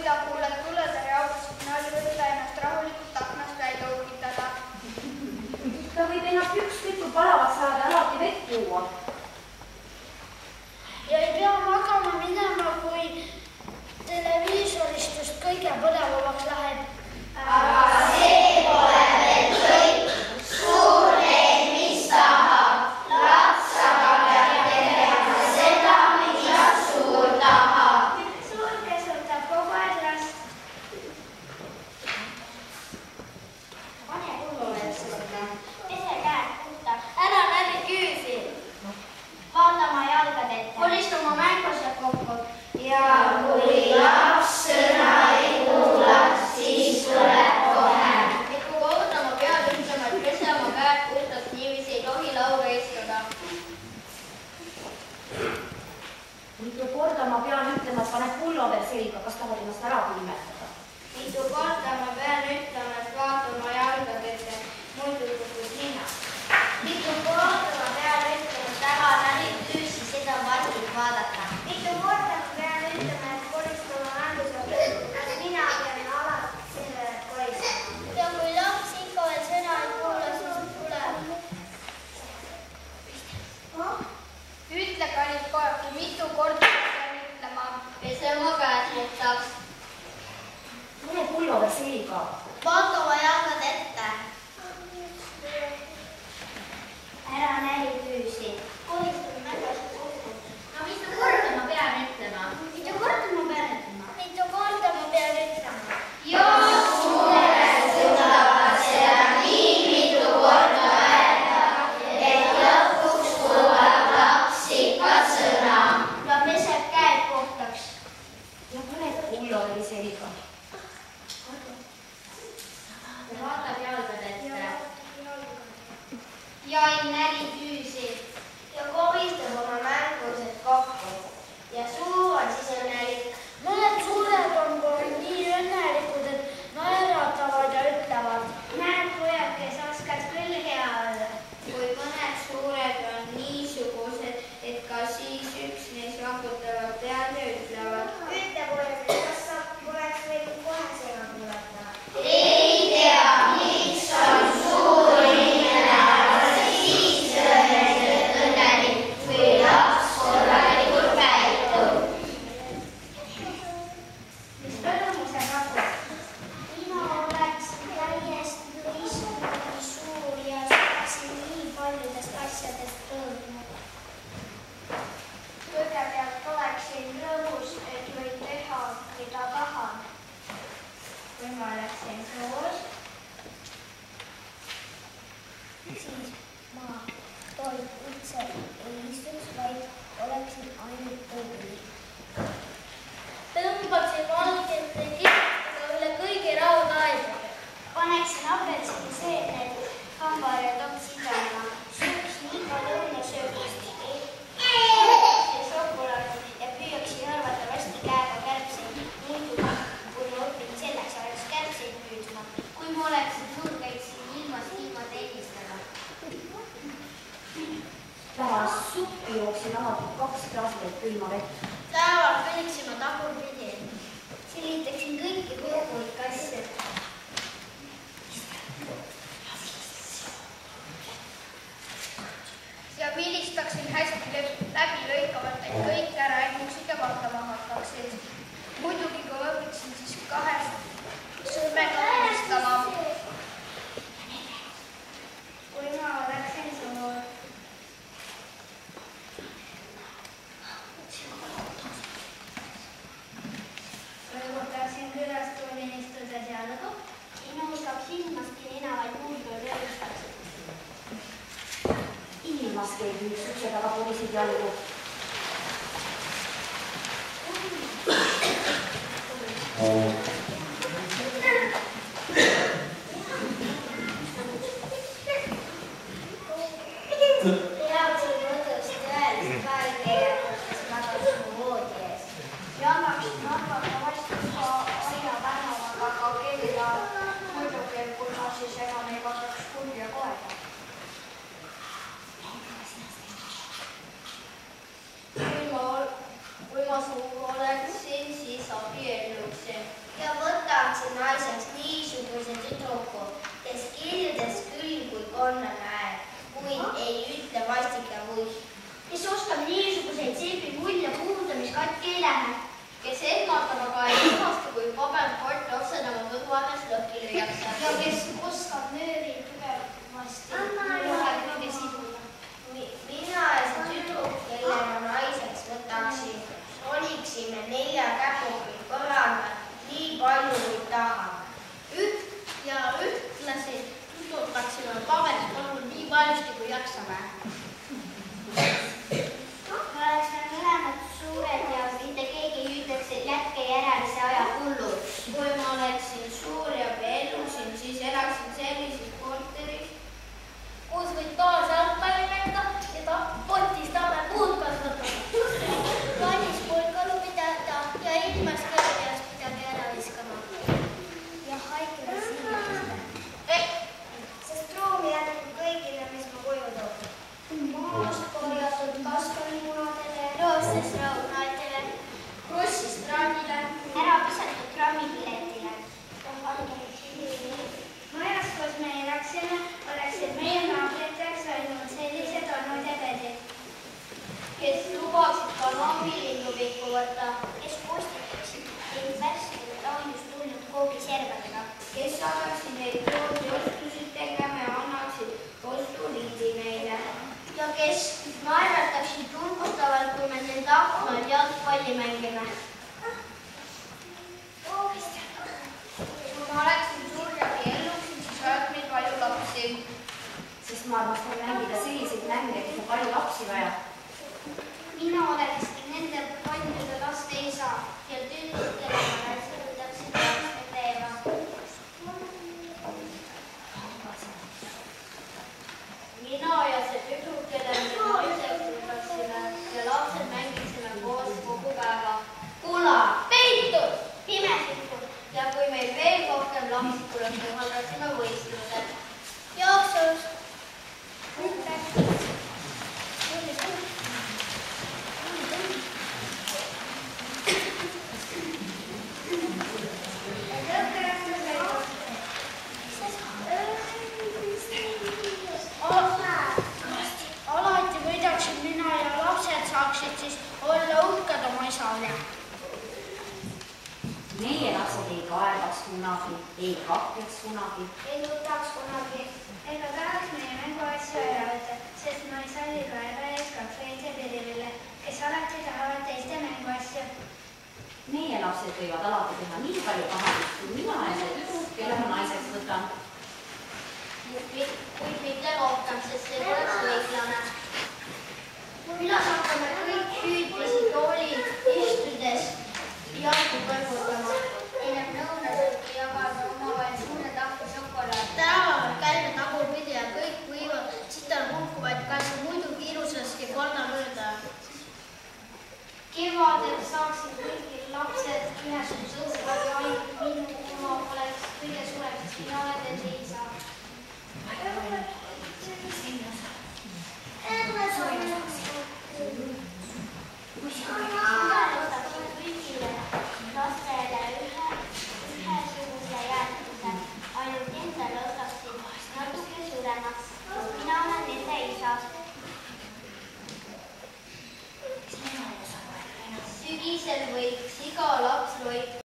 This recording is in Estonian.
kui ta kuuleb tulede jaoks, signaali võtta ennast rahulikult aknast välja uuritada. Ta võib ennast ükskõik kui palavaks saada, alati vett juua. Ja ei pea magama minema, kui televiisorist just kõige põnevamaks läheb. Aga see pole veel kõik. Suur reed, mis tahab. Laps aga peab tegema seda, mida suur tahab. Suur käsutab kogu aeg last. Pane kullule sulle. Pese käed puhtaks. Ära näri küüsi. Vaata oma jalgad ette. Kolist oma mängused kokku. Ja kui laps sõna ei kuula, siis tuleb kohe. Et kui kordama pead ütlema, et pese oma käed puhtaks, niiviisi ei tohi laua istuda. Mitu korda ma pean ütlema, et pane pullover selga, kas tahad ennast ära pimetada? Mitu korda ma pean ütlema, et vaata oma jalgad ette, muidu kukub nina. Mitu korda ma pean ütlema, et ära näri küüsi, seda on vargid vaadata. Mitu korda ma pean ütlema, et kolist oma mängused, kas mina pean alati selle kolistama. Ja kui laps ikka veel sõna ei kuula, siis tuleb. Ütle, kallis poeg, mitu korda pean ütlema, pese oma käed puhtaks. Pane pullover selga. Vaata oma jalgad ette. Ära näri küüsi. Kolistame mängused kokku. No mitu korda ma pean ütlema? Mitu korda ma pean ütlema? Mitu korda ma pean ütlema? Joo, suured suudavad seda nii mitu korda öelda, et lõpuks kuulab laps ikka sõna. Ta peseb käed puhtaks. Ja pane pulloveri selga. Ja vaatab jalgad ette. Ja ei näri küüsi. Ja koristab oma mängused kokku. Ja suu on siis õnnelik. Mõned suured on kohe nii õnnelikud, et naeratavad ja ütlevad. Näed, pojad, kes oskad küll hea olla. Kui mõned suured on niisugused, et ka siis üks neist raputavad pead ja ütlevad. Ütle, pojad, kas sa poleks võinud kohe sõna kuulata? Ei tea, miks on suur inimene, aga siis õnnelik õnnelik, kui laps korralikult käitub. Mis rõõmuse kapus? Mina oleks täiesti teistsugune suur ja saaksin nii paljudest asjadest rõõmu. Kõigepealt oleksin rõõmus, et võin teha, mida tahan. Kui ma oleksin suur, siis ma toit üldse ei istuks, vaid oleksin ainult tubli. Tõmbaksin valgete kihvadega üle kõigi raudaedade. Paneksin apelsini seemned hambaharja topsi idama. Sööks nii palju õunasöögist. Ja šokolaadi ja püüaksin arvatavasti käega kärbseid. Muidu, kui ma õpin selleks, oleks kärbseid püüdma. Kui ma oleksin suur, käiksin ilmast ilma teenistega. Pärast suppi jooksin alati 2 klaasitäit külma vett. Täeval kõnniksin ma tagurpidi. Silitaksin kõiki kurguid asju. Ja vilistaksin hästi läbi lõikavalt, et kõik ära ennuksid ja vaatama hakkaksid. Muidugi, kui õpiksin, siis 2 sõrmega vilistama. Kui ma oleksin suur. Rõõmutaksin külastuulin istudes jalgu. Inustaks ilmastki nina, vaid muud veel rõõmustaksid. Ilmas keegi üks ukse taga purisid jalgu. Peaksin kodus tõeliselt vahel tegema, kes magas mu voodi ees. Ja annaksin arvatavasti ka aina tänavaga ka kella. Muidugi, kui ma siis enam ei kasvaks kurja koeda. Kui ma suur oleksin, siis abielluksin. naiseks niisuguse tüdruku, kes kirjutas küll kui konnal hääl, kuid ei ütle vastike vuih. Kes oskab niisuguseid seebimulle puhuda, mis katki ei lähe. Kes ehmatab, aga ei imastu, kui paberkott oksendama kõrvanes lõhki lüüakse. Ja kes oskab nööri tugevasti ühe siduda. Mina ja see tüdruk, kelle ma naiseks võtaksin, oliksime 4 käpugi põrandal nii palju, kui tahame. Ja ühtlasi tututaksime paberist palun nii paljusti, kui jaksame. Oleksime mõlemad suured ja mitte keegi ei ütleks, et jätke järelise aja hullud. Kui ma oleksin suur ja abiellusin, siis elaksin sellises korteris, Kus võid taas jalgpalli mängida ja potis tamme puud kasvatada. vannis pulkalu pidada ja ilmas kõrveast midagi ära viskama. Ja haikele siimasta. Sest ruumi jätkub kõigile, mis ma koju toon. Maast korjatud kasvalimunadele, Roostest raudnaadele, krossist traadile. ära visatud trammipiletile. Majas, kus me elaksime, oleksid meie naabriteks ainult sellised olnud ja tädid. Kes lubaksid ka naabilinnu pikku võtta. Kes postitaksid neid värskelt ahjust tulnud koogiservadega. Kes annaksid neid poodi ostusid tegema ja annaksid ostuliidi neile. Ja kes naerataksid julgustavalt, kui me nende aknal jalgpalli mängime. Kui ma oleksin suur ja abielluksin, siis oleks meil palju lapsi. Sest ma armastan mängida selliseid mänge, kus on palju lapsi vaja. Mina oleksin nende paljude laste isa ja tüdruk, kelle ma rääksin laste teema. Mina ja see tüdruk, kelle me naiseks võtaksime ja lapsed mängiksime koos kogu päeva. Kula, peitud, pimesikud ja kui meil veel rohkem lapsi tuleks, korraldaksime võistlused. Jooksus. Alati võidaksin mina ja lapsed saaksid siis olla uhked oma isale. Meie lapsed ei kaevaks kunagi, ei kakleks kunagi. Ei nutaks kunagi. Ega tahaks meie mänguasju ära võtta, sest ma ei salli kaebajaid kakleid ja piriville, kes alati tahavad teiste mänguasju. Meie lapsed võivad alati teha nii palju pahandust, kui mina ja see tüdruk, kelle ma naiseks võtan. Kuid mitte rohkem, sest see poleks õiglane. Mina saan